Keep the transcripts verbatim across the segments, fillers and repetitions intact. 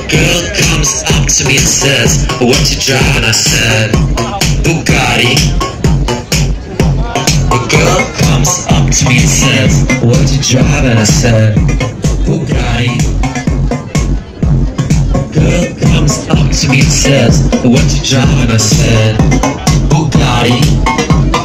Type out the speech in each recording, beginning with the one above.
Girl comes up to me and says, what you driving? I said, Bugatti. A girl comes up to me and says, what you driving? I said, Bugatti. Girl comes up to me and says, what you driving? I said, Bugatti.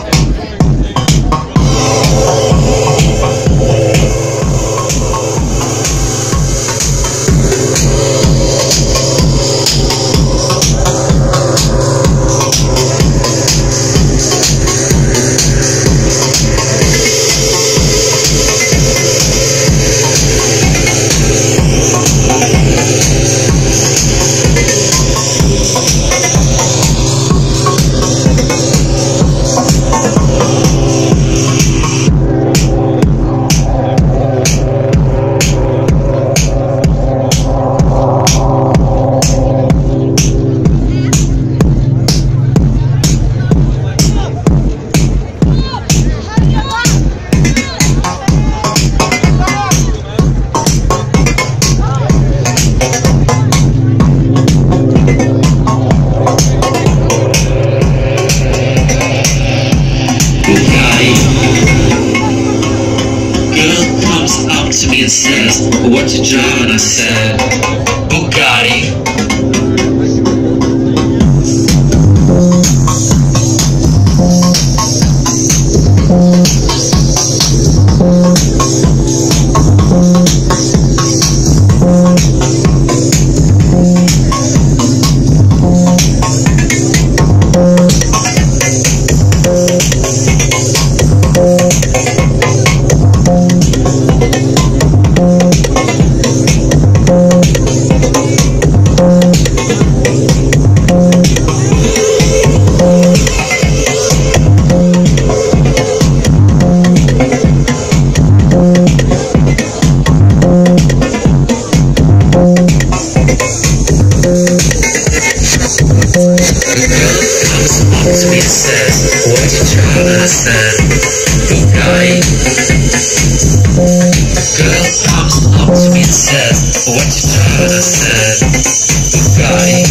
To me and says, what you driving? I said, Bugatti. To me and says, what you driving? I said, Bugatti. Girl comes up to me and says, what you driving? I said, Bugatti.